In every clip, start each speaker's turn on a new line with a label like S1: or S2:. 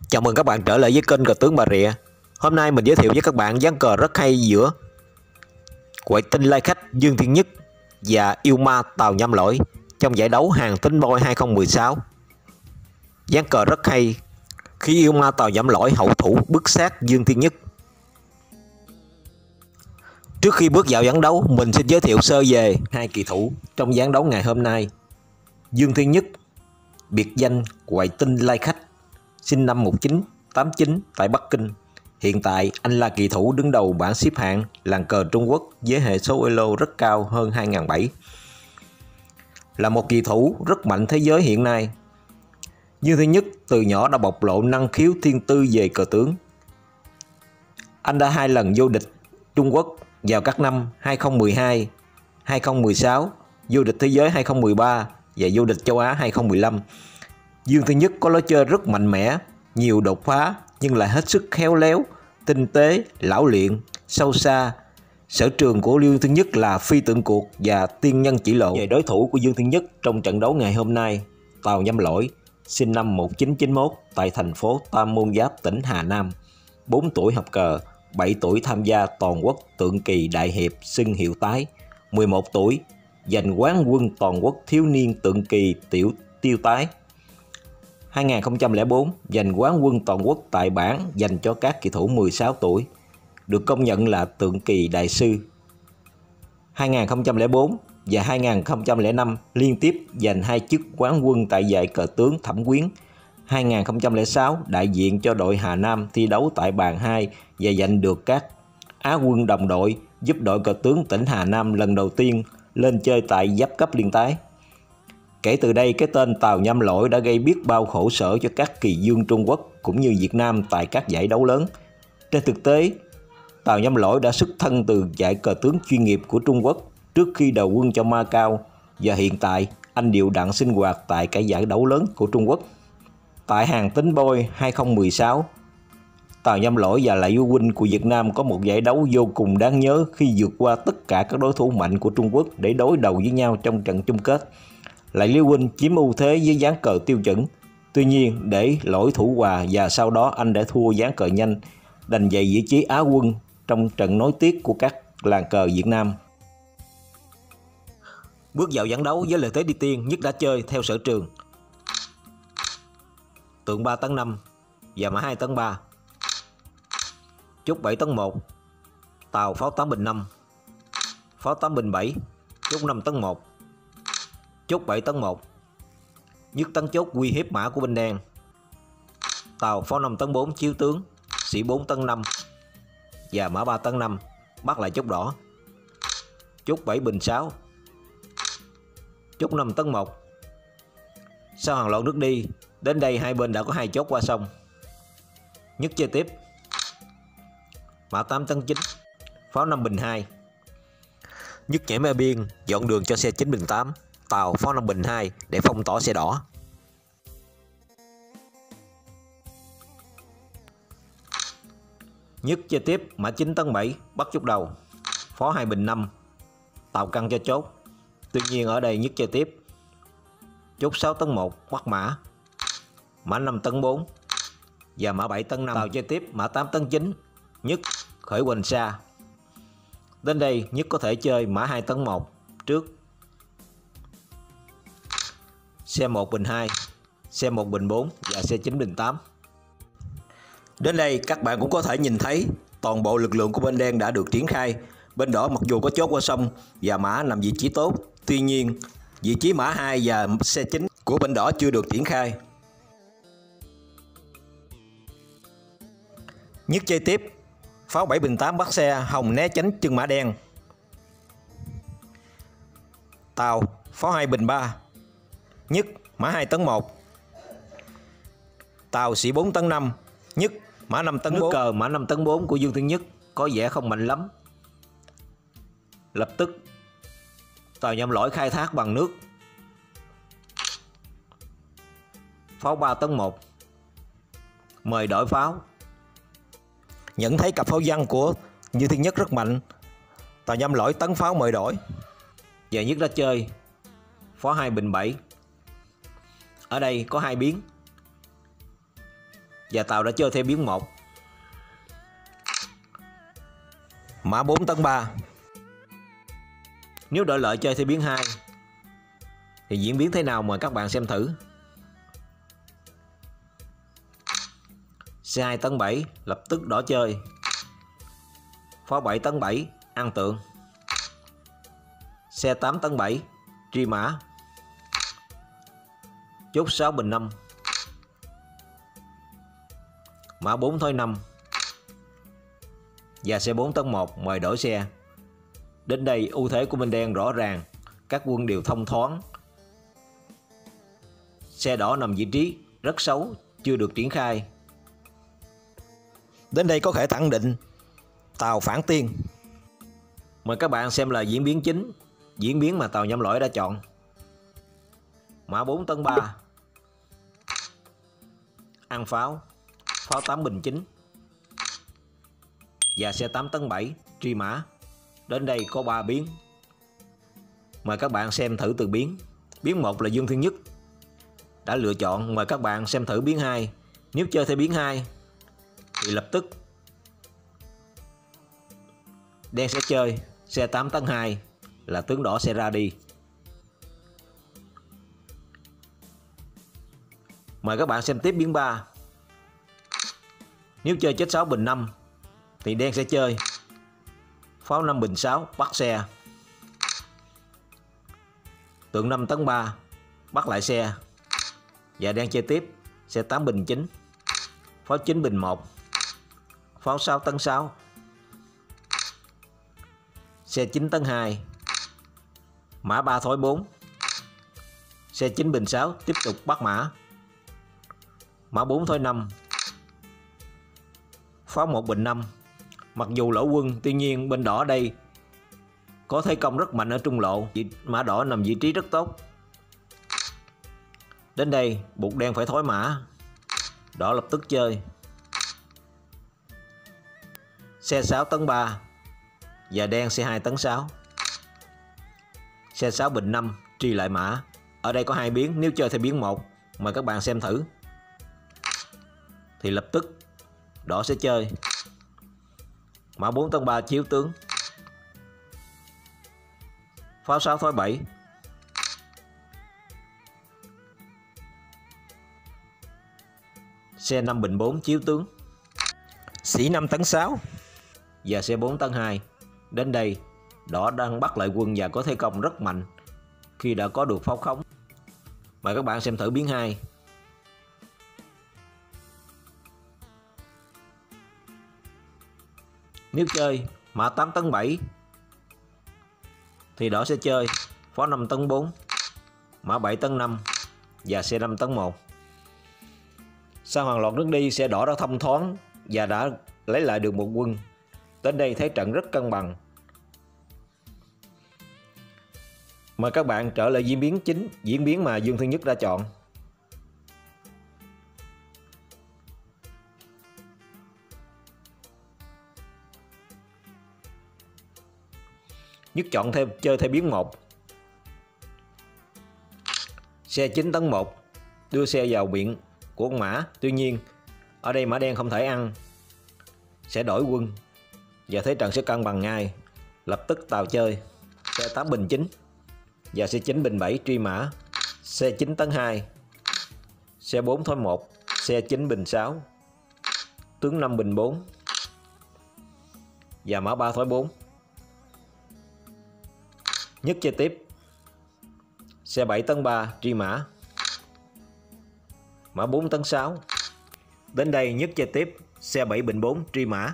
S1: Chào mừng các bạn trở lại với kênh Cờ Tướng Bà Rịa. Hôm nay mình giới thiệu với các bạn ván cờ rất hay giữa Quậy Tinh Lai Khách Dương Thiên Nhất và Yêu Ma Tào Nhâm Lỗi trong giải đấu Hàng Tính Boy 2016. Ván cờ rất hay khi Yêu Ma Tào Nhâm Lỗi hậu thủ bức sát Dương Thiên Nhất. Trước khi bước vào ván đấu, mình xin giới thiệu sơ về hai kỳ thủ trong ván đấu ngày hôm nay. Dương Thiên Nhất, biệt danh Quậy Tinh Lai Khách, sinh năm 1989 tại Bắc Kinh. Hiện tại anh là kỳ thủ đứng đầu bảng xếp hạng làng cờ Trung Quốc với hệ số elo rất cao hơn 2007. Là một kỳ thủ rất mạnh thế giới hiện nay, Dương Thiên Nhất từ nhỏ đã bộc lộ năng khiếu thiên tư về cờ tướng. Anh đã 2 lần vô địch Trung Quốc vào các năm 2012, 2016, vô địch thế giới 2013 và vô địch châu Á 2015. Dương Thiên Nhất có lối chơi rất mạnh mẽ, nhiều đột phá nhưng lại hết sức khéo léo, tinh tế, lão luyện, sâu xa. Sở trường của Dương Thiên Nhất là phi tượng cuộc và tiên nhân chỉ lộ. Về đối thủ của Dương Thiên Nhất trong trận đấu ngày hôm nay, Tào Nhâm Lỗi, sinh năm 1991 tại thành phố Tam Môn Giáp, tỉnh Hà Nam, 4 tuổi học cờ, 7 tuổi tham gia toàn quốc tượng kỳ đại hiệp xưng hiệu tái, 11 tuổi giành quán quân toàn quốc thiếu niên tượng kỳ tiểu tiêu tái. 2004 giành quán quân toàn quốc tại bảng dành cho các kỳ thủ 16 tuổi, được công nhận là tượng kỳ đại sư. 2004 và 2005 liên tiếp giành 2 chức quán quân tại giải cờ tướng Thẩm Quyến. 2006 đại diện cho đội Hà Nam thi đấu tại bàn 2 và giành được các Á quân đồng đội, giúp đội cờ tướng tỉnh Hà Nam lần đầu tiên lên chơi tại giáp cấp liên tái. Kể từ đây, cái tên Tào Nhâm Lỗi đã gây biết bao khổ sở cho các kỳ dương Trung Quốc cũng như Việt Nam tại các giải đấu lớn. Trên thực tế, Tào Nhâm Lỗi đã xuất thân từ giải cờ tướng chuyên nghiệp của Trung Quốc trước khi đầu quân cho Macau, và hiện tại anh đều đặn sinh hoạt tại các giải đấu lớn của Trung Quốc. Tại Hàng Tính Boy 2016, Tào Nhâm Lỗi và Lại Du Huynh của Việt Nam có một giải đấu vô cùng đáng nhớ khi vượt qua tất cả các đối thủ mạnh của Trung Quốc để đối đầu với nhau trong trận chung kết. Lại Liêu Huynh chiếm ưu thế với ván cờ tiêu chuẩn. Tuy nhiên, để Lỗi thủ hòa và sau đó anh đã thua ván cờ nhanh, đành giành vị trí Á quân trong trận nối tiếp của các làng cờ Việt Nam. Bước vào ván đấu với lợi thế đi tiên, Nhất đã chơi theo sở trường tượng 3 tấn 5 và mã 2 tấn 3, chốt 7 tấn 1, Tào pháo 8 bình 5, pháo 8 bình 7, chốt 5 tấn 1, chốt 7 tấn 1. Nhất tấn chốt uy hiếp mã của bên đen. Tào pháo 5 tấn 4 chiếu tướng, sĩ 4 tấn 5 và mã 3 tấn 5 bắt lại chốt đỏ. Chốt 7 bình 6, chốt 5 tấn 1. Sau hàng loạt nước đi, đến đây hai bên đã có 2 chốt qua sông. Nhất chơi tiếp. Mã 8 tấn 9, pháo 5 bình 2. Nhất nhảy me biên, dọn đường cho xe 9 bình 8. Tào pháo 5 bình 2 để phong tỏa xe đỏ. Nhất chơi tiếp mã 9 tấn 7 bắt chốt đầu, pháo 2 bình 5, Tào căng cho chốt. Tuy nhiên ở đây Nhất chơi tiếp, chốt 6 tấn 1 bắt mã, mã 5 tấn 4 và mã 7 tấn 5. Tào chơi tiếp mã 8 tấn 9, Nhất khởi hoành xa. Đến đây Nhất có thể chơi mã 2 tấn 1 trước, xe 1 bình 2, xe 1 bình 4 và xe 9 bình 8. Đến đây các bạn cũng có thể nhìn thấy toàn bộ lực lượng của bên đen đã được triển khai. Bên đỏ mặc dù có chốt qua sông và mã nằm vị trí tốt, tuy nhiên vị trí mã 2 và xe 9 của bên đỏ chưa được triển khai. Nhất chơi tiếp pháo 7 bình 8 bắt xe hồng né tránh chân mã đen. Tào pháo 2 bình 3, Nhất mã 2 tấn 1, Tào sĩ 4 tấn 5, Nhất mã 5 tấn 4. Nước cờ mã 5 tấn 4 của Dương Thiên Nhất có vẻ không mạnh lắm. Lập tức Tào Nhâm Lỗi khai thác bằng nước, pháo 3 tấn 1, mời đổi pháo. Nhận thấy cặp pháo văn của Dương Thiên Nhất rất mạnh, Tào Nhâm Lỗi tấn pháo mời đổi. Và Nhất đã chơi pháo 2 bình 7. Ở đây có 2 biến. và Tàu đã chơi theo biến 1. Mã 4 tấn 3. Nếu đội lợi chơi theo biến 2 thì diễn biến thế nào mời các bạn xem thử. C2 tấn 7 lập tức đỏ chơi. Pháo 7 tấn 7 ăn tượng. C8 tấn 7 truy mã. Chốt 6 bình 5. Mã 4 thối 5 và C4 tấn 1 mời đổi xe. Đến đây ưu thế của bên đen rõ ràng, các quân đều thông thoáng. Xe đỏ nằm vị trí rất xấu, chưa được triển khai. Đến đây có thể khẳng định Tàu phản tiên. Mời các bạn xem là diễn biến chính, diễn biến mà Tàu Nhâm Lỗi đã chọn. Mã 4 tấn 3 ăn pháo, pháo 8 bình 9 và C8 tấn 7 truy mã. Đến đây có 3 biến. Mời các bạn xem thử từ biến. Biến 1 là Dương Thiên Nhất đã lựa chọn. Mời các bạn xem thử biến 2. Nếu chơi theo biến 2 thì lập tức đen sẽ chơi C8 tấn 2 là tướng đỏ sẽ ra đi. Mời các bạn xem tiếp biến 3. Nếu chơi chết 6 bình 5 thì đen sẽ chơi pháo 5 bình 6 bắt xe. Tượng 5 tấn 3 bắt lại xe. Và đen chơi tiếp C8 bình 9, pháo 9 bình 1, pháo 6 tấn 6, C9 tấn 2, mã 3 thối 4, C9 bình 6 tiếp tục bắt mã. Mã 4 thối 5, pháo 1 bình 5. Mặc dù lỗ quân, tuy nhiên bên đỏ đây có thế công rất mạnh ở trung lộ. Mã đỏ nằm vị trí rất tốt. Đến đây buộc đen phải thối mã. Đỏ lập tức chơi C6 tấn 3 và đen C2 tấn 6. C6 bình 5 truy lại mã. Ở đây có 2 biến. Nếu chơi theo biến 1 mời các bạn xem thử thì lập tức đỏ sẽ chơi mã 4 tấn 3 chiếu tướng, pháo 6 thối 7, C5 bình 4 chiếu tướng, sĩ 5 tấn 6 và C4 tấn 2. Đến đây đỏ đang bắt lại quân và có thế công rất mạnh khi đã có được pháo khống. Mời các bạn xem thử biến 2. Nếu chơi mã 8 tấn 7 thì đỏ sẽ chơi pháo 5 tấn 4, mã 7 tấn 5 và C5 tấn 1. Sau hàng loạt nước đi, xe đỏ đã thông thoáng và đã lấy lại được một quân. Đến đây thấy trận rất cân bằng. Mời các bạn trở lại diễn biến chính, diễn biến mà Dương Thiên Nhất đã chọn. Nhất chọn chơi theo biến 1. C9 tấn 1 đưa xe vào miệng của con mã. Tuy nhiên ở đây mã đen không thể ăn, sẽ đổi quân và thế trận sẽ cân bằng ngay. Lập tức Tàu chơi C8 bình 9 và C9 bình 7 truy mã. C9 tấn 2, C4 thối 1, C9 bình 6, tướng 5 bình 4 và mã 3 thối 4. Nhất chơi tiếp C7 tấn 3 truy mã, mã 4 tấn 6. Đến đây Nhất chơi tiếp C7 bình 4 truy mã,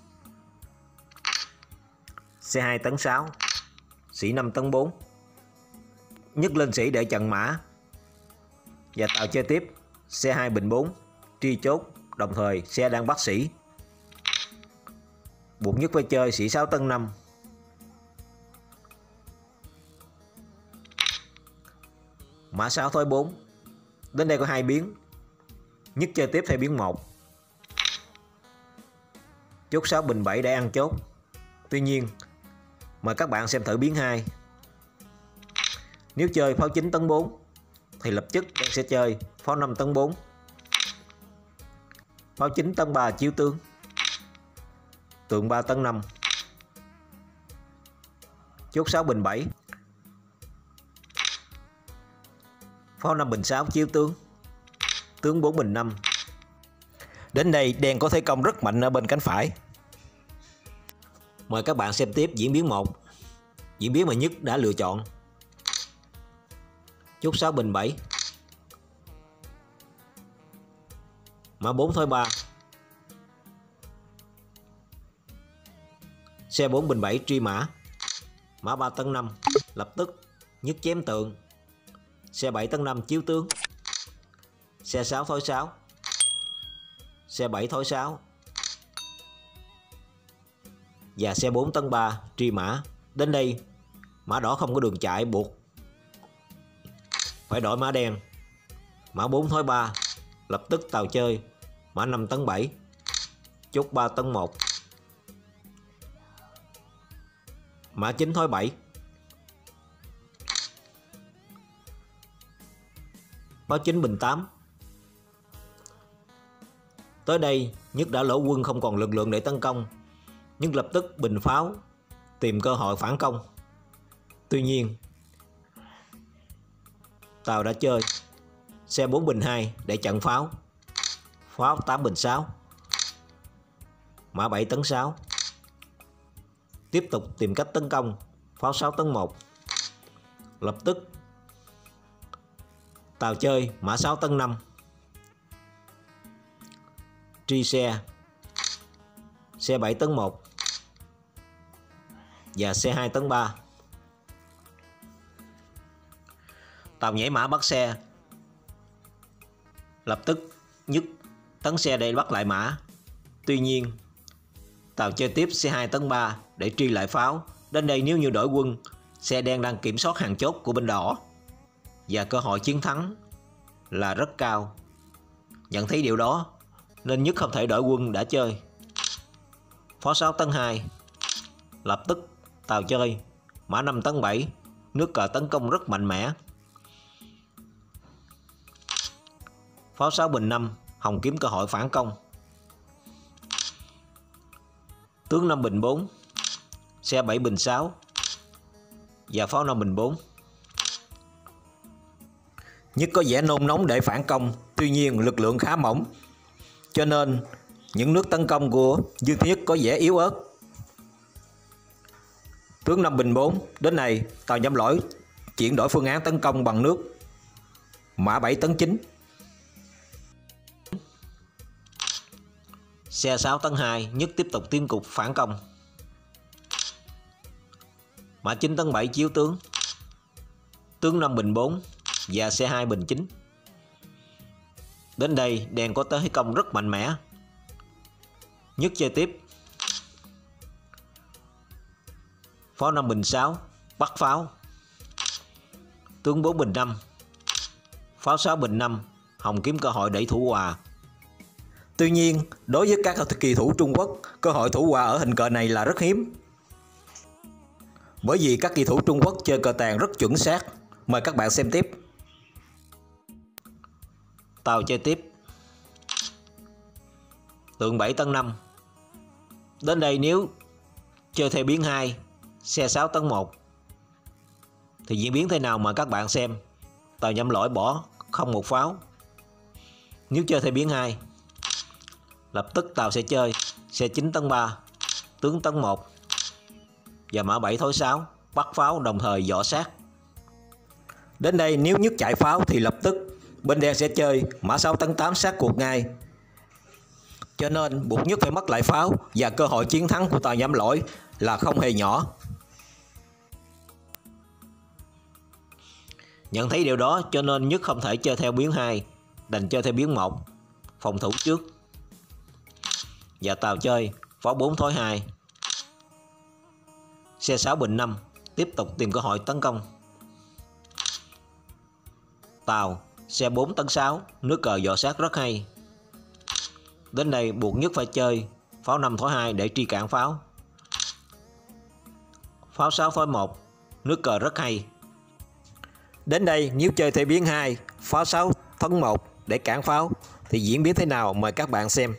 S1: C2 tấn 6, sĩ 5 tấn 4. Nhất lên sĩ để chặn mã và Tàu chơi tiếp C2 bình 4 truy chốt. Đồng thời xe đang bắt sĩ, buộc Nhất phải chơi sĩ 6 tấn 5, mã 6 thối 4. Đến đây có 2 biến. Nhất chơi tiếp theo biến 1, chốt 6 bình 7 để ăn chốt. Tuy nhiên mời các bạn xem thử biến 2. Nếu chơi pháo 9 tấn 4 thì lập tức đen sẽ chơi pháo 5 tấn 4, pháo 9 tấn 3 chiếu tướng, tượng 3 tấn 5, chốt 6 bình 7, pháo 5 bình 6 chiếu tướng, tướng 4 bình 5. Đến đây đen có thế công rất mạnh ở bên cánh phải. Mời các bạn xem tiếp diễn biến 1, diễn biến mà Nhất đã lựa chọn. Chốt 6 bình 7, mã 4 thối 3, xe 4 bình 7 truy mã, mã 3 tấn 5, lập tức Nhất chém tượng, xe 7 tấn 5 chiếu tướng, xe 6 thối 6, xe 7 thối 6 và xe 4 tấn 3 truy mã. Đến đây mã đỏ không có đường chạy, buộc phải đổi mã đen, mã 4 thối 3, lập tức tàu chơi mã 5 tấn 7, chốt 3 tấn 1, mã 9 thối 7, pháo 9 bình 8. Tới đây Nhất đã lỗ quân, không còn lực lượng để tấn công. Nhất lập tức bình pháo tìm cơ hội phản công. Tuy nhiên tàu đã chơi xe 4 bình 2 để chặn pháo, pháo 8 bình 6, mã 7 tấn 6, tiếp tục tìm cách tấn công, pháo 6 tấn 1, lập tức tàu chơi mã 6 tấn 5, truy xe 7 tấn 1 và xe 2 tấn 3. Tàu nhảy mã bắt xe, lập tức Nhất tấn xe để bắt lại mã. Tuy nhiên tàu chơi tiếp xe 2 tấn 3 để truy lại pháo. Đến đây nếu như đổi quân, xe đen đang kiểm soát hàng chốt của bên đỏ và cơ hội chiến thắng là rất cao. Nhận thấy điều đó nên Nhất không thể đổi quân đã chơi pháo 6 tấn 2, lập tức tàu chơi mã 5 tấn 7, nước cờ tấn công rất mạnh mẽ, pháo 6 bình 5, hồng kiếm cơ hội phản công, tướng 5 bình 4, xe 7 bình 6 và pháo 5 bình 4. Nhất có vẻ nôn nóng để phản công, tuy nhiên lực lượng khá mỏng, cho nên những nước tấn công của Dương Thiên Nhất có vẻ yếu ớt. Tướng 5 bình 4, đến này tàu nhâm lỗi chuyển đổi phương án tấn công bằng nước, mã 7 tấn 9, xe 6 tấn 2, Nhất tiếp tục tiến cục phản công, mã 9 tấn 7 chiếu tướng, tướng 5 bình 4 và xe 2 bình 9. Đến đây đen có thế công rất mạnh mẽ. Nhất chơi tiếp pháo 5 bình 6, bắt pháo, tướng 4 bình 5, pháo 6 bình 5, hồng kiếm cơ hội đẩy thủ hòa. Tuy nhiên đối với các kỳ thủ Trung Quốc, cơ hội thủ hòa ở hình cờ này là rất hiếm, bởi vì các kỳ thủ Trung Quốc chơi cờ tàn rất chuẩn xác. Mời các bạn xem tiếp. Tàu chơi tiếp tượng 7 tấn 5. Đến đây nếu chơi theo biến 2, xe 6 tấn 1 thì diễn biến thế nào mà các bạn xem. Tàu nhâm lỗi bỏ không một pháo. Nếu chơi theo biến 2, lập tức tàu sẽ chơi xe 9 tấn 3, tướng tấn 1 và mã 7 thối 6, bắt pháo đồng thời dọ sát. Đến đây nếu Nhất chạy pháo thì lập tức bên đen sẽ chơi mã 6 tấn 8 sát cuộc ngay, cho nên buộc Nhất phải mất lại pháo và cơ hội chiến thắng của tàu nhâm lỗi là không hề nhỏ. Nhận thấy điều đó cho nên Nhất không thể chơi theo biến 2, đành chơi theo biến 1, phòng thủ trước, và tàu chơi pháo 4 thối 2, xe 6 bình 5, tiếp tục tìm cơ hội tấn công. Tàu xe 4 tấn 6, nước cờ dọ sát rất hay. Đến đây buộc Nhất phải chơi pháo 5 thối 2 để truy cản pháo, pháo 6 thối 1, nước cờ rất hay. Đến đây nếu chơi theo biến 2, pháo 6 tấn 1 để cản pháo thì diễn biến thế nào mời các bạn xem.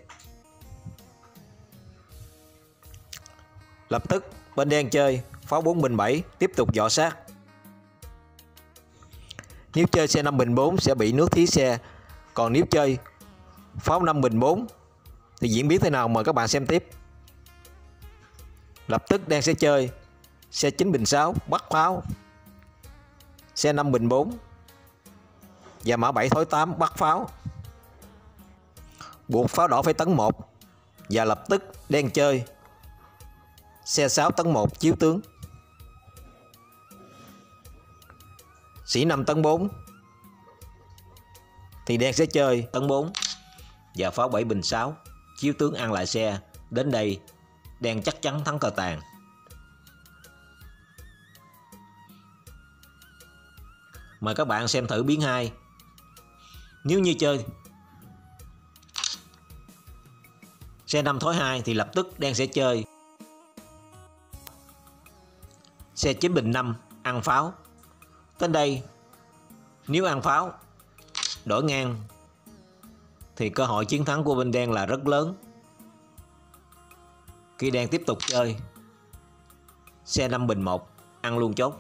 S1: Lập tức bên đen chơi pháo 4 bình 7 tiếp tục dọ sát. Nếu chơi xe 5 bình 4 sẽ bị nước thí xe. Còn nếu chơi pháo 5 bình 4 thì diễn biến thế nào mời các bạn xem tiếp. Lập tức đen sẽ chơi xe 9 bình 6 bắt pháo, xe 5 bình 4 và mã 7 thối 8 bắt pháo. Buộc pháo đỏ phải tấn 1 và lập tức đen chơi xe 6 tấn 1 chiếu tướng, sĩ 5 tấn 4 thì đen sẽ chơi tấn 4 và pháo 7 bình 6 chiếu tướng ăn lại xe. Đến đây đen chắc chắn thắng cờ tàn. Mời các bạn xem thử biến 2. Nếu như chơi xe 5 thối 2 thì lập tức đen sẽ chơi xe 9 bình 5 ăn pháo. Đến đây nếu ăn pháo đổi ngang thì cơ hội chiến thắng của bên đen là rất lớn. Khi đen tiếp tục chơi xe 5 bình 1 ăn luôn chốt.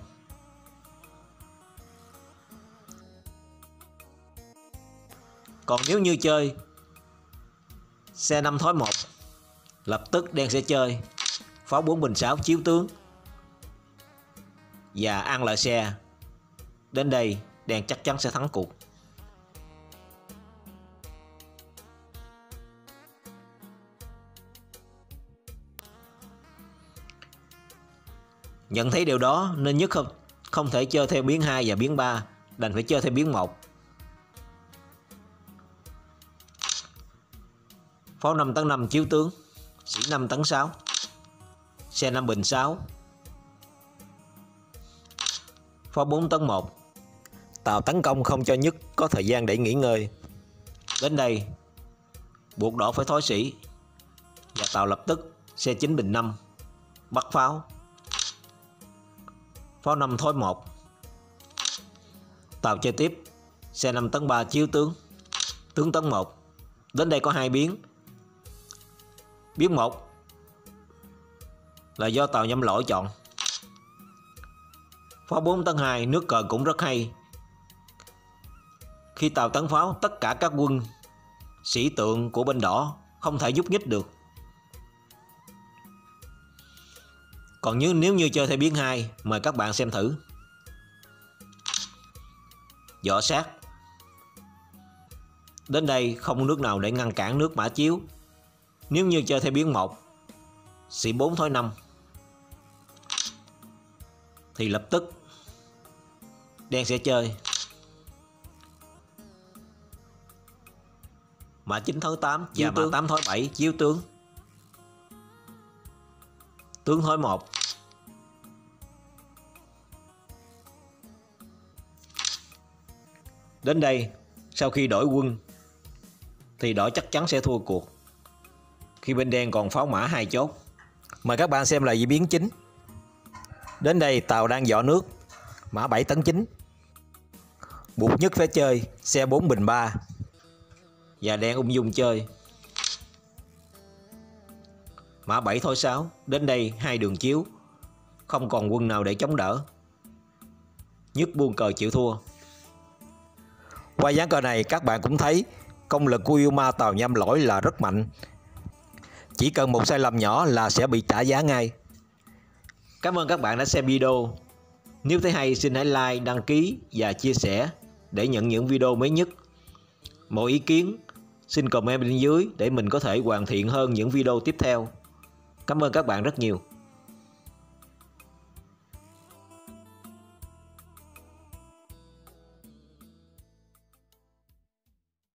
S1: Còn nếu như chơi xe 5 thối 1 lập tức đen sẽ chơi pháo 4 bình 6 chiếu tướng và ăn lại xe. Đến đây đen chắc chắn sẽ thắng cuộc. Nhận thấy điều đó nên Nhất không thể chơi theo biến 2 và biến 3, đành phải chơi theo biến 1. Pháo 5 tấn 5 chiếu tướng, sĩ 5 tấn 6, xe 5 bình 6, pháo 4 tấn 1. Tàu tấn công không cho Nhất có thời gian để nghỉ ngơi. Đến đây buộc đỏ phải thối sĩ và Tàu lập tức xe 9 bình 5 bắt pháo, pháo 5 thối 1. Tàu chơi tiếp xe 5 tấn 3 chiếu tướng, tướng tấn 1. Đến đây có 2 biến. Biến 1 là do Tàu nhầm lỗi chọn. Pháo 4 tấn 2 nước cờ cũng rất hay. Khi Tàu tấn pháo, tất cả các quân sĩ tượng của bên đỏ không thể nhúc nhích được. Còn nếu như chơi theo biến 2, mời các bạn xem thử. Dọ sát. Đến đây không nước nào để ngăn cản nước mã chiếu. Nếu như chơi theo biến 1, sĩ 4 thối 5 thì lập tức đen sẽ chơi mã 9 thối 8 và mã 8 thối 7 chiếu tướng, tướng thối 1. Đến đây sau khi đổi quân thì đỏ chắc chắn sẽ thua cuộc khi bên đen còn pháo mã 2 chốt. Mời các bạn xem lại diễn biến chính. Đến đây Tàu đang dọ nước mã 7 tấn 9, buộc Nhất phải chơi xe 4 bình 3 và đen ung dung chơi mã 7 thối 6. Đến đây 2 đường chiếu, không còn quân nào để chống đỡ. Nhất buông cờ chịu thua. Qua ván cờ này các bạn cũng thấy công lực của yêu ma Tàu nhâm lỗi là rất mạnh. Chỉ cần một sai lầm nhỏ là sẽ bị trả giá ngay. Cảm ơn các bạn đã xem video. Nếu thấy hay xin hãy like, đăng ký và chia sẻ để nhận những video mới nhất. Mọi ý kiến xin comment bên dưới để mình có thể hoàn thiện hơn những video tiếp theo. Cảm ơn các bạn rất nhiều.